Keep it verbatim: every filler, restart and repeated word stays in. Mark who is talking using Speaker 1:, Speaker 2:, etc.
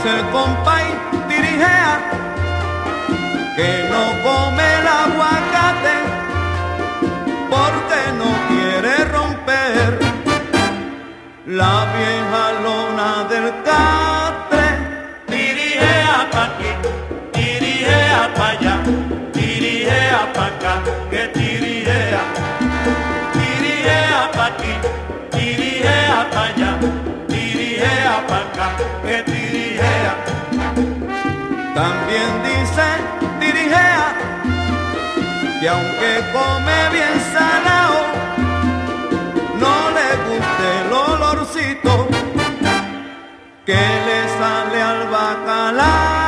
Speaker 1: dice el compay Tirijea que no come el aguacate porque no quiere romper la vieja lona del catre.
Speaker 2: Tirijea pa' aquí, tirijea pa' allá, tirijea pa' acá, que tirijea. Tirijea pa' aquí, tirijea pa' allá, tirijea pa' acá, que tirijea.
Speaker 1: También dice Tirijea que aunque come bien salado, no le guste el olorcito que le sale al bacalao.